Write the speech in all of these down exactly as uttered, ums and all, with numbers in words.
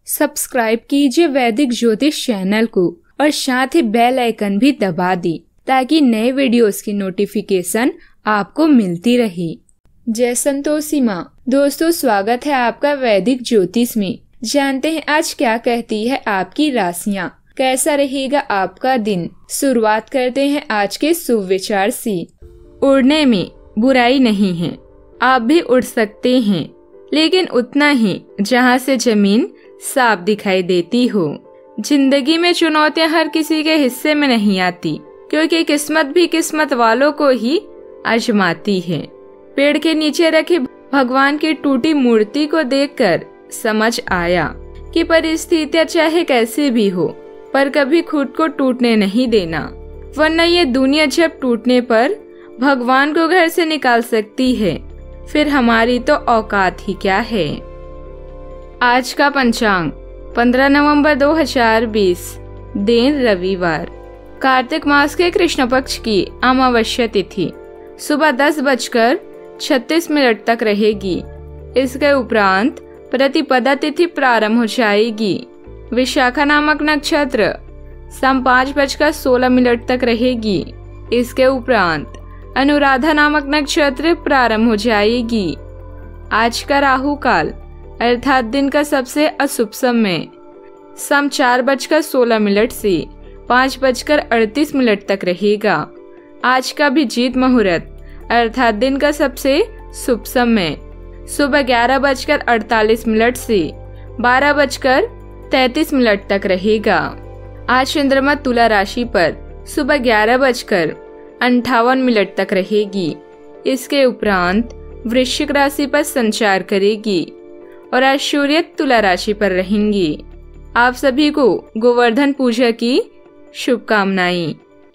Subscribe कीजिए वैदिक ज्योतिष चैनल को और साथ ही बेल आइकन भी दबा दी ताकि नए वीडियोस की नोटिफिकेशन आपको मिलती रहे। जय संतोषी माँ। दोस्तों, स्वागत है आपका वैदिक ज्योतिष में। जानते हैं आज क्या कहती है आपकी राशियाँ, कैसा रहेगा आपका दिन। शुरुआत करते हैं आज के शुभ विचार से। उड़ने में बुराई नहीं है, आप भी उड़ सकते हैं, लेकिन उतना ही जहाँ से जमीन साफ दिखाई देती हो। जिंदगी में चुनौतियाँ हर किसी के हिस्से में नहीं आती, क्योंकि किस्मत भी किस्मत वालों को ही आजमाती है। पेड़ के नीचे रखी भगवान की टूटी मूर्ति को देखकर समझ आया कि परिस्थितियाँ चाहे कैसी भी हो, पर कभी खुद को टूटने नहीं देना, वरना ये दुनिया जब टूटने पर भगवान को घर से निकाल सकती है, फिर हमारी तो औकात ही क्या है। आज का पंचांग पंद्रह नवंबर दो हजार बीस, दिन रविवार, कार्तिक मास के कृष्ण पक्ष की अमावस्या तिथि सुबह दस बजकर छत्तीस मिनट तक रहेगी। इसके उपरांत प्रतिपदा तिथि प्रारंभ हो जाएगी। विशाखा नामक नक्षत्र शाम पाँच बजकर सोलह मिनट तक रहेगी। इसके उपरांत अनुराधा नामक नक्षत्र प्रारंभ हो जाएगी। आज का राहु काल अर्थात दिन का सबसे अशुभ समय शाम चार बजकर सोलह मिनट से पाँच बजकर अड़तीस मिनट तक रहेगा। आज का अभिजीत मुहूर्त अर्थात दिन का सबसे शुभ समय सुबह ग्यारह बजकर अड़तालीस मिनट से बारह बजकर तैतीस मिनट तक रहेगा। आज चंद्रमा तुला राशि पर सुबह ग्यारह बजकर अंठावन मिनट तक रहेगी। इसके उपरांत वृश्चिक राशि पर संचार करेगी और आज सूर्य तुला राशि पर रहेंगी। आप सभी को गोवर्धन पूजा की शुभकामनाएं।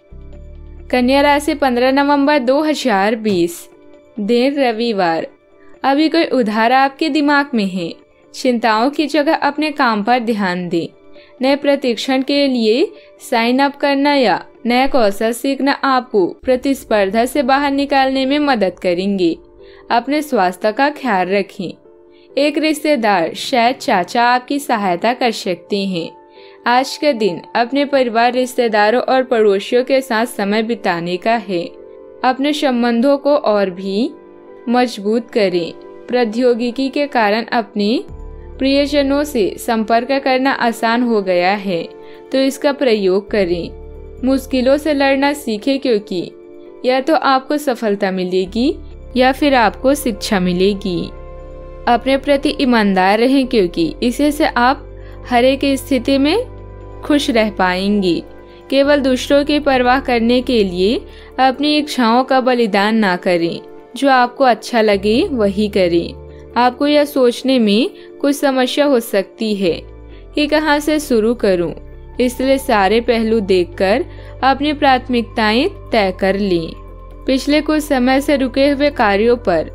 कन्या राशि पंद्रह नवंबर दो हजार बीस, दिन रविवार। अभी कोई उधार आपके दिमाग में है, चिंताओं की जगह अपने काम पर ध्यान दें। नए प्रशिक्षण के लिए साइन अप करना या नया कौशल सीखना आपको प्रतिस्पर्धा से बाहर निकालने में मदद करेंगे। अपने स्वास्थ्य का ख्याल रखें। एक रिश्तेदार शायद चाचा आपकी सहायता कर सकते हैं। आज का दिन अपने परिवार, रिश्तेदारों और पड़ोसियों के साथ समय बिताने का है। अपने संबंधों को और भी मजबूत करें। प्रौद्योगिकी के कारण अपने प्रियजनों से संपर्क करना आसान हो गया है, तो इसका प्रयोग करें। मुश्किलों से लड़ना सीखें, क्योंकि या तो आपको सफलता मिलेगी या फिर आपको शिक्षा मिलेगी। अपने प्रति ईमानदार रहें, क्योंकि इसी से आप हर एक स्थिति में खुश रह पाएंगी। केवल दूसरों की परवाह करने के लिए अपनी इच्छाओं का बलिदान ना करें। जो आपको अच्छा लगे वही करें। आपको यह सोचने में कुछ समस्या हो सकती है कि कहां से शुरू करूं, इसलिए सारे पहलू देखकर अपनी प्राथमिकताएं तय कर लें। पिछले कुछ समय से रुके हुए कार्यों पर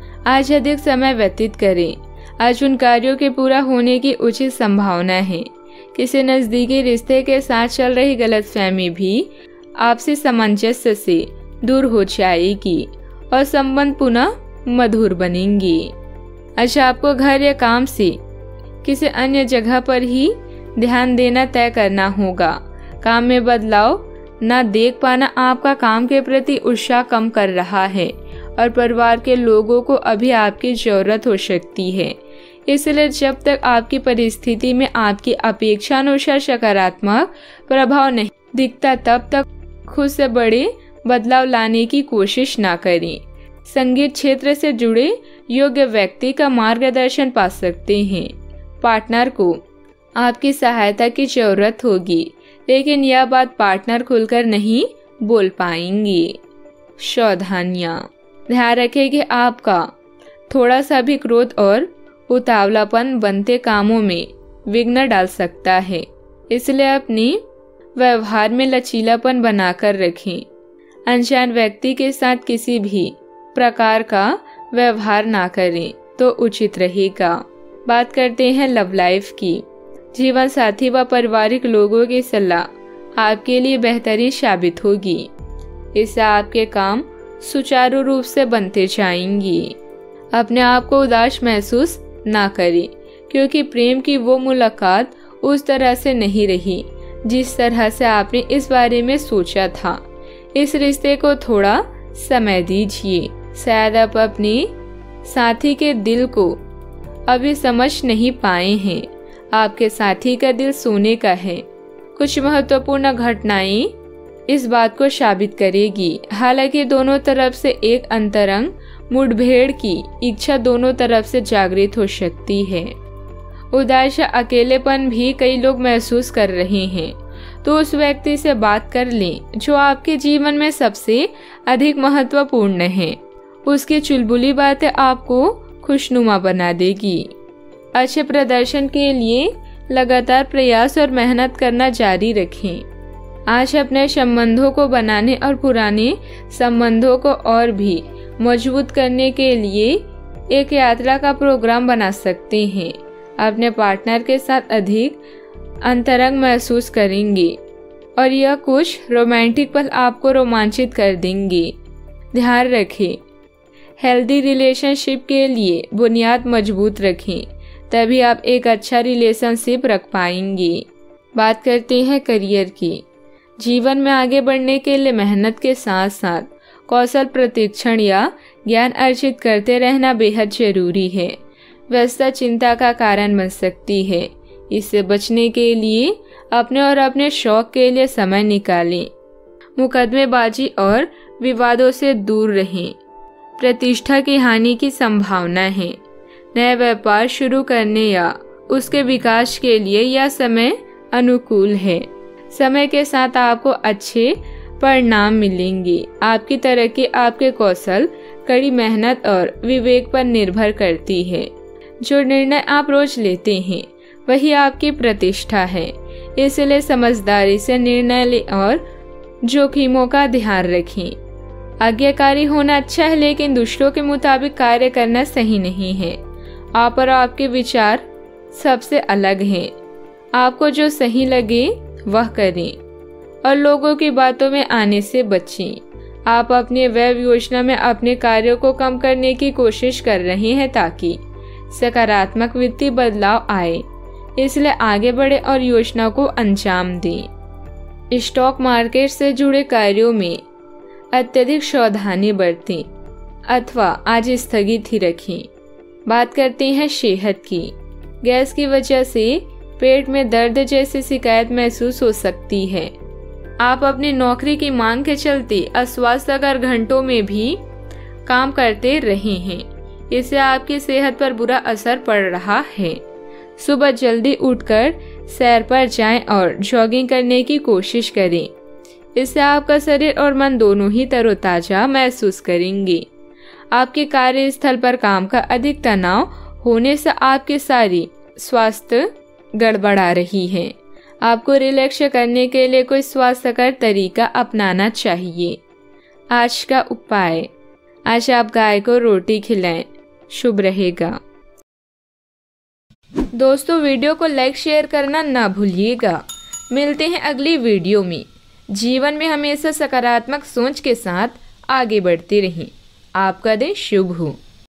आज अधिक समय व्यतीत करें। आज उन कार्यों के पूरा होने की उचित संभावना है। किसी नजदीकी रिश्ते के साथ चल रही गलतफहमी भी आपसी सामंजस्य से दूर हो जाएगी और संबंध पुनः मधुर बनेंगे। अच्छा, आपको घर या काम से किसी अन्य जगह पर ही ध्यान देना तय करना होगा। काम में बदलाव न देख पाना आपका काम के प्रति उत्साह कम कर रहा है और परिवार के लोगों को अभी आपकी जरूरत हो सकती है। इसलिए जब तक आपकी परिस्थिति में आपकी अपेक्षा अनुसार सकारात्मक प्रभाव नहीं दिखता, तब तक खुद से बड़े बदलाव लाने की कोशिश ना करें। संगीत क्षेत्र से जुड़े योग्य व्यक्ति का मार्गदर्शन पा सकते हैं। पार्टनर को आपकी सहायता की जरूरत होगी, लेकिन यह बात पार्टनर खुलकर नहीं बोल पाएंगे। सावधानियां, ध्यान रखें कि आपका थोड़ा सा भी क्रोध और उतावलापन बनते कामों में विघ्न डाल सकता है, इसलिए अपनी व्यवहार में लचीलापन बनाकर रखें। अनजान व्यक्ति के साथ किसी भी प्रकार का व्यवहार ना करें तो उचित रहेगा। बात करते हैं लव लाइफ की। जीवन साथी व पारिवारिक लोगों की सलाह आपके लिए बेहतरीन साबित होगी। इससे आपके काम सुचारू रूप से बनते जाएंगी। अपने आप को उदास महसूस ना करें, क्योंकि प्रेम की वो मुलाकात उस तरह से नहीं रही जिस तरह से आपने इस बारे में सोचा था। इस रिश्ते को थोड़ा समय दीजिए। शायद आप अपने साथी के दिल को अभी समझ नहीं पाए हैं। आपके साथी का दिल सोने का है। कुछ महत्वपूर्ण घटनाएं इस बात को साबित करेगी। हालांकि दोनों तरफ से एक अंतरंग मुठभेड़ की इच्छा दोनों तरफ से जागृत हो सकती है। उदास या अकेलेपन भी कई लोग महसूस कर रहे हैं, तो उस व्यक्ति से बात कर लें जो आपके जीवन में सबसे अधिक महत्वपूर्ण है। उसकी चुलबुली बातें आपको खुशनुमा बना देगी। अच्छे प्रदर्शन के लिए लगातार प्रयास और मेहनत करना जारी रखें। आज अपने संबंधों को बनाने और पुराने संबंधों को और भी मजबूत करने के लिए एक यात्रा का प्रोग्राम बना सकते हैं। अपने पार्टनर के साथ अधिक अंतरंग महसूस करेंगे और यह कुछ रोमांटिक पल आपको रोमांचित कर देंगे। ध्यान रखें, हेल्दी रिलेशनशिप के लिए बुनियाद मजबूत रखें, तभी आप एक अच्छा रिलेशनशिप रख पाएंगे। बात करते हैं करियर की। जीवन में आगे बढ़ने के लिए मेहनत के साथ साथ कौशल प्रशिक्षण या ज्ञान अर्जित करते रहना बेहद जरूरी है। व्यस्तता चिंता का कारण बन सकती है। इससे बचने के लिए अपने और अपने शौक के लिए समय निकालें। मुकदमेबाजी और विवादों से दूर रहें। प्रतिष्ठा की हानि की संभावना है। नया व्यापार शुरू करने या उसके विकास के लिए यह समय अनुकूल है। समय के साथ आपको अच्छे परिणाम मिलेंगे। आपकी तरक्की आपके कौशल, कड़ी मेहनत और विवेक पर निर्भर करती है। जो निर्णय आप रोज लेते हैं वही आपकी प्रतिष्ठा है। इसलिए समझदारी से निर्णय लें और जोखिमों का ध्यान रखें। आज्ञाकारी होना अच्छा है, लेकिन दूसरों के मुताबिक कार्य करना सही नहीं है। आप और आपके विचार सबसे अलग हैं। आपको जो सही लगे वह करें और लोगों की बातों में आने से बचें। आप अपने वेब योजना में अपने कार्यों को कम करने की कोशिश कर रहे हैं ताकि सकारात्मक वित्तीय बदलाव आए। इसलिए आगे बढ़े और योजना को अंजाम दें। स्टॉक मार्केट से जुड़े कार्यों में अत्यधिक सावधानी बरतें अथवा आज स्थगित ही रखें। बात करते हैं सेहत की। गैस की वजह से पेट में दर्द जैसी शिकायत महसूस हो सकती है। आप अपनी नौकरी की मांग के चलते अस्वास्थ्यकर घंटों में भी काम करते रहे हैं। इससे आपकी सेहत पर बुरा असर पड़ रहा है। सुबह जल्दी उठकर सैर पर जाएं और जॉगिंग करने की कोशिश करें। इससे आपका शरीर और मन दोनों ही तरोताजा महसूस करेंगे। आपके कार्यस्थल पर काम का अधिक तनाव होने से आपके सारी स्वास्थ्य गड़बड़ा रही है। आपको रिलैक्स करने के लिए कोई स्वास्थ्यकर तरीका अपनाना चाहिए। आज का उपाय, आज आप गाय को रोटी खिलाएं, शुभ रहेगा। दोस्तों, वीडियो को लाइक शेयर करना ना भूलिएगा। मिलते हैं अगली वीडियो में। जीवन में हमेशा सकारात्मक सोच के साथ आगे बढ़ते रहें। आपका दिन शुभ हो।